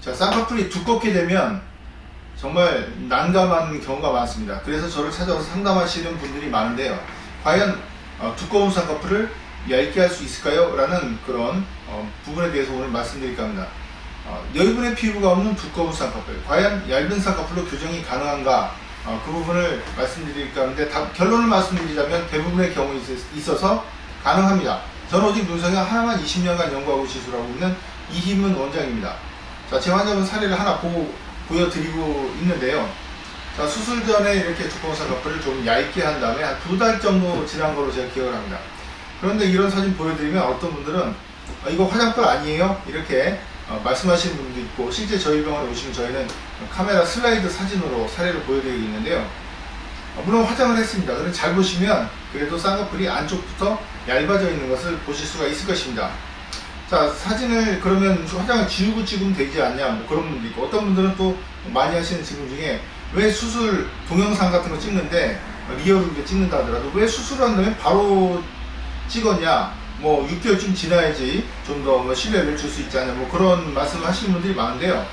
자, 쌍꺼풀이 두껍게 되면 정말 난감한 경우가 많습니다. 그래서 저를 찾아와서 상담하시는 분들이 많은데요. 과연 두꺼운 쌍꺼풀을 얇게 할 수 있을까요? 라는 그런 부분에 대해서 오늘 말씀드릴까 합니다. 여유분의 피부가 없는 두꺼운 쌍꺼풀, 과연 얇은 쌍꺼풀로 교정이 가능한가? 그 부분을 말씀드릴까 하는데, 결론을 말씀드리자면 대부분의 경우에 있어서 가능합니다. 저는 오직 눈성형 하나만 20년간 연구하고 시술하고 있는 이희문 원장입니다. 자, 제 환자분 사례를 하나 보여드리고 있는데요. 자, 수술 전에 이렇게 두꺼운 쌍꺼풀을 좀 얇게 한 다음에 한 2달 정도 지난 거로 제가 기억을 합니다. 그런데 이런 사진 보여드리면 어떤 분들은 이거 화장불 아니에요? 이렇게 말씀하시는 분도 있고, 실제 저희 병원에 오시면 저희는 카메라 슬라이드 사진으로 사례를 보여드리고 있는데요. 물론 화장을 했습니다. 그런데 잘 보시면 그래도 쌍꺼풀이 안쪽부터 얇아져 있는 것을 보실 수가 있을 것입니다. 자, 사진을 그러면 화장을 지우고 찍으면 되지 않냐, 뭐 그런 분도 있고, 어떤 분들은 또 많이 하시는 질문 중에 왜 수술 동영상 같은 거 찍는데 리얼로 이렇게 찍는다 하더라도 왜 수술을 한 다음에 바로 찍었냐, 뭐 6개월쯤 지나야지 좀 더 신뢰를 줄 수 있지 않냐, 뭐 그런 말씀을 하시는 분들이 많은데요.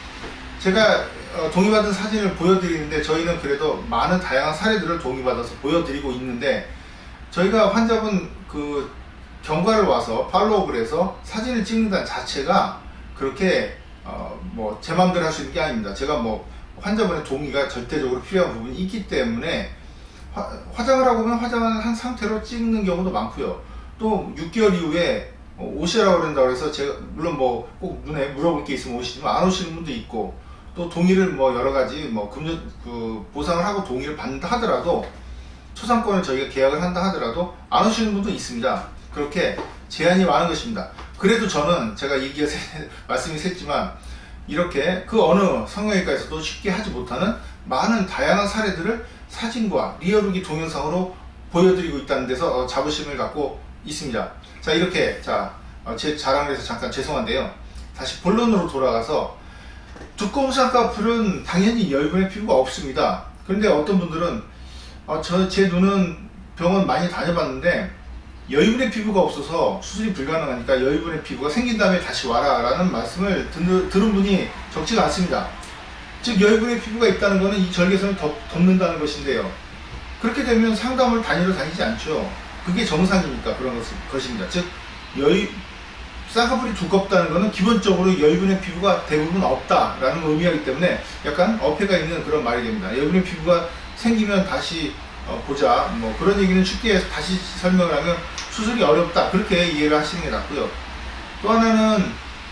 제가 동의받은 사진을 보여드리는데, 저희는 그래도 많은 다양한 사례들을 동의받아서 보여드리고 있는데, 저희가 환자분 그 경과를 와서 팔로우업을 해서 사진을 찍는다는 자체가 그렇게 뭐 제 마음대로 할 수 있는 게 아닙니다. 제가 뭐 환자분의 동의가 절대적으로 필요한 부분이 있기 때문에 화장을 하고 보면 화장을 한 상태로 찍는 경우도 많고요. 또 6개월 이후에 오시라고 그런다고 해서 제가 물론 뭐 꼭 눈에 물어볼 게 있으면 오시지만 안 오시는 분도 있고, 또 동의를 뭐 여러 가지 뭐 보상을 하고 동의를 받는다 하더라도, 초상권을 저희가 계약을 한다 하더라도 안 오시는 분도 있습니다. 그렇게 제한이 많은 것입니다. 그래도 저는 제가 말씀이 샜지만 이렇게 그 어느 성형외과에서도 쉽게 하지 못하는 많은 다양한 사례들을 사진과 리얼루기 동영상으로 보여드리고 있다는 데서 자부심을 갖고 있습니다. 자, 이렇게 제 자랑을 해서 잠깐 죄송한데요. 다시 본론으로 돌아가서, 두꺼운 쌍꺼풀은 당연히 여유분의 피부가 없습니다. 그런데 어떤 분들은 제 눈은 병원 많이 다녀봤는데 여유분의 피부가 없어서 수술이 불가능하니까 여유분의 피부가 생긴 다음에 다시 와라 라는 말씀을 들은 분이 적지가 않습니다. 즉, 여유분의 피부가 있다는 것은 이 절개선을 덮는다는 것인데요. 그렇게 되면 상담을 다니러 다니지 않죠. 그게 정상이니까 그런 것입니다. 즉, 쌍꺼풀이 두껍다는 것은 기본적으로 여유분의 피부가 대부분 없다라는 의미이기 때문에 약간 어폐가 있는 그런 말이 됩니다. 여유분의 피부가 생기면 다시 보자, 뭐 그런 얘기는 쉽게 다시 설명을 하면 수술이 어렵다, 그렇게 이해를 하시는 게 낫고요. 또 하나는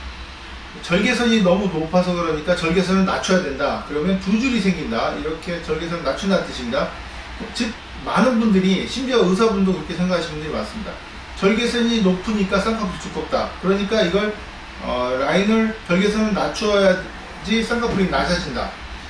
절개선이 너무 높아서 그러니까 절개선을 낮춰야 된다, 그러면 두 줄이 생긴다, 이렇게 절개선을 낮춘다는 뜻입니다. 즉, 많은 분들이, 심지어 의사분도 그렇게 생각하시는 분들이 많습니다. 절개선이 높으니까 쌍꺼풀이 두껍다, 그러니까 이걸 절개선을 낮춰야지 쌍꺼풀이 낮아진다,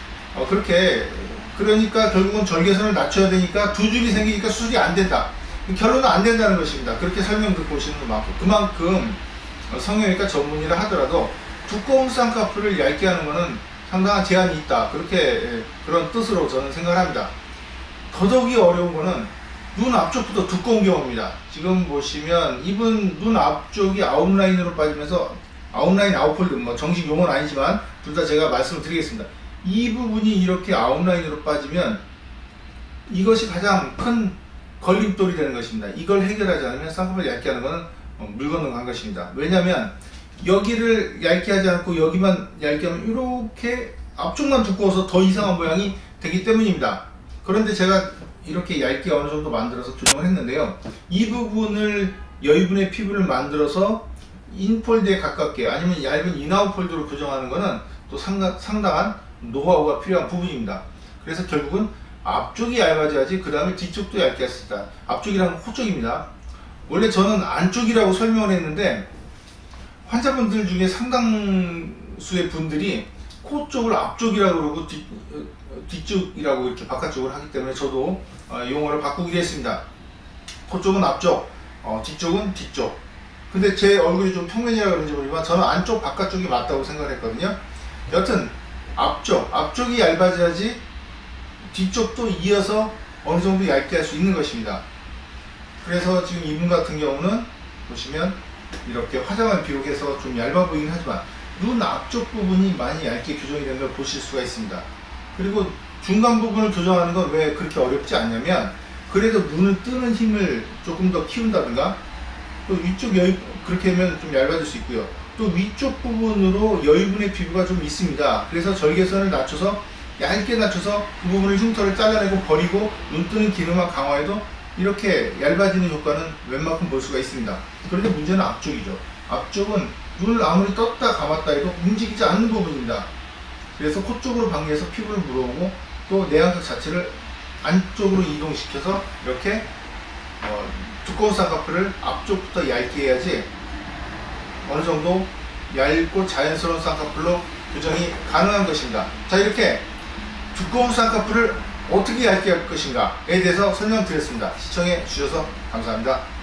그러니까 결국은 절개선을 낮춰야 되니까 두 줄이 생기니까 수술이 안 된다, 결론은 안 된다는 것입니다. 그렇게 설명 듣고 오시는 분 많고, 그만큼 성형외과 전문의라 하더라도 두꺼운 쌍꺼풀을 얇게 하는 것은 상당한 제한이 있다, 그런 뜻으로 저는 생각합니다. 더더욱이 어려운 것은 눈 앞쪽부터 두꺼운 경우입니다. 지금 보시면 이분 눈 앞쪽이 아웃라인으로 빠지면서, 아웃라인, 아웃폴드, 뭐 정식 용어는 아니지만 둘 다 제가 말씀을 드리겠습니다. 이 부분이 이렇게 아웃라인으로 빠지면 이것이 가장 큰 걸림돌이 되는 것입니다. 이걸 해결하지 않으면 쌍꺼풀을 얇게 하는 것은 물 건너간 것입니다. 왜냐하면 여기를 얇게 하지 않고 여기만 얇게 하면 이렇게 앞쪽만 두꺼워서 더 이상한 모양이 되기 때문입니다. 그런데 제가 이렇게 얇게 어느 정도 만들어서 교정을 했는데요. 이 부분을 여유분의 피부를 만들어서 인폴드에 가깝게, 아니면 얇은 인아웃 폴드로 교정하는 것은 또 상당한 노하우가 필요한 부분입니다. 그래서 결국은 앞쪽이 얇아져야지 그 다음에 뒤쪽도 얇게 했습니다. 앞쪽이란 코 쪽입니다. 원래 저는 안쪽이라고 설명을 했는데 환자분들 중에 상당수의 분들이 코 쪽을 앞쪽이라고 그러고 뒤쪽이라고 이렇게 바깥쪽을 하기 때문에 저도 용어를 바꾸기로 했습니다. 코 쪽은 앞쪽, 뒤쪽은 뒤쪽. 근데 제 얼굴이 좀 평면이라 그런지 모르지만 저는 안쪽 바깥쪽이 맞다고 생각을 했거든요. 여튼 앞쪽이 얇아져야지 뒤쪽도 이어서 어느 정도 얇게 할 수 있는 것입니다. 그래서 지금 이분 같은 경우는 보시면 이렇게 화장을 비롯해서 좀 얇아 보이긴 하지만 눈 앞쪽 부분이 많이 얇게 교정이 되는 걸 보실 수가 있습니다. 그리고 중간 부분을 교정하는 건 왜 그렇게 어렵지 않냐면, 그래도 눈을 뜨는 힘을 조금 더 키운다든가, 또 위쪽 여유, 그렇게 하면 좀 얇아질 수 있고요. 또 위쪽 부분으로 여유분의 피부가 좀 있습니다. 그래서 절개선을 낮춰서, 얇게 낮춰서 그 부분을 흉터를 잘라내고 버리고 눈 뜨는 기능만 강화해도 이렇게 얇아지는 효과는 웬만큼 볼 수가 있습니다. 그런데 문제는 앞쪽이죠. 앞쪽은 눈을 아무리 떴다 감았다 해도 움직이지 않는 부분입니다. 그래서 코 쪽으로 방해해서 피부를 물어오고, 또 내안각 자체를 안쪽으로 이동시켜서 이렇게 두꺼운 쌍꺼풀을 앞쪽부터 얇게 해야지 어느 정도 얇고 자연스러운 쌍꺼풀로 교정이 가능한 것입니다. 자, 이렇게 두꺼운 쌍꺼풀을 어떻게 얇게 할 것인가에 대해서 설명드렸습니다. 시청해 주셔서 감사합니다.